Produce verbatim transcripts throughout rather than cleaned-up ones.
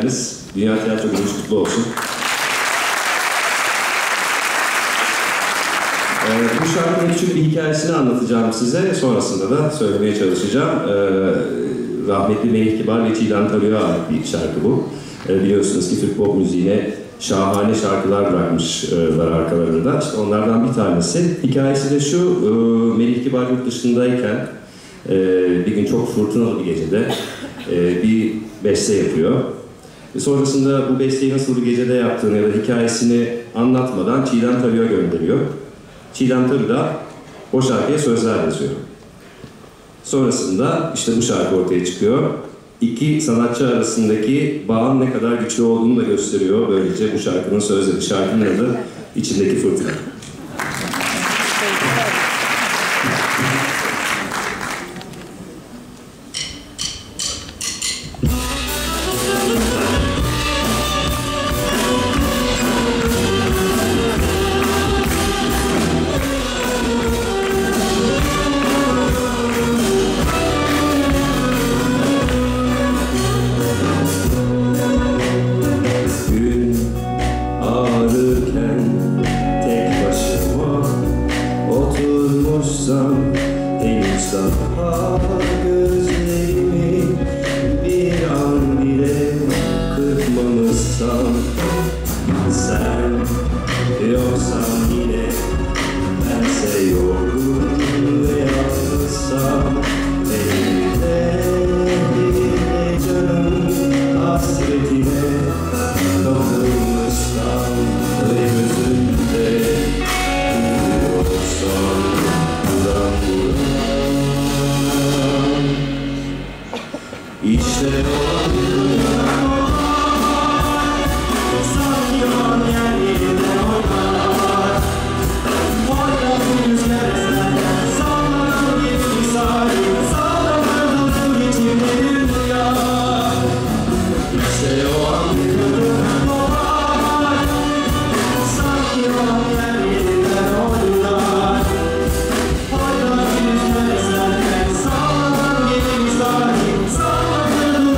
geldiniz. Dünya Tiyatro Gününüz kutlu olsun. Ee, bu şarkının küçük bir hikayesini anlatacağım size. Sonrasında da söylemeye çalışacağım. Ee, rahmetli Melih Kibar ve Çiğdem Talio'ya ait bir şarkı bu. Ee, biliyorsunuz ki Türk pop müziğine şahane şarkılar bırakmışlar arkalarında. İşte onlardan bir tanesi. Hikayesi de şu, e, Melih Kibar yurt dışındayken e, bir gün çok fırtınalı bir gecede e, bir beste yapıyor. Ve sonrasında bu besteyi nasıl bir gecede yaptığını ya da hikayesini anlatmadan Çiğdem Talio'ya gönderiyor. Çiğdem Talio da o şarkıya sözler yazıyor. Sonrasında işte bu şarkı ortaya çıkıyor. İki sanatçı arasındaki bağın ne kadar güçlü olduğunu da gösteriyor. Böylece bu şarkının sözleri. Şarkının adı İçindeki Fırtına. Henüz daha gözlerimi bir an bile kırpmamışsam, sen yoksan yine bense yorgun ve yalnızsam, elimde elimde canım hasretine kapılmışsam ve gözümde yoksan İşte o anlar, sanki o an yerinde oynar. Oynar rüzgarlar, sallanır geçti sahil, sallanır durur içimde dünya. İşte o anlar, sanki o an yerinde oynar. Oynar rüzgarlar, sallanır geçti sahil, sallanır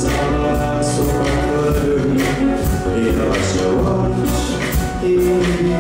sokaklarım, yavaş yavaş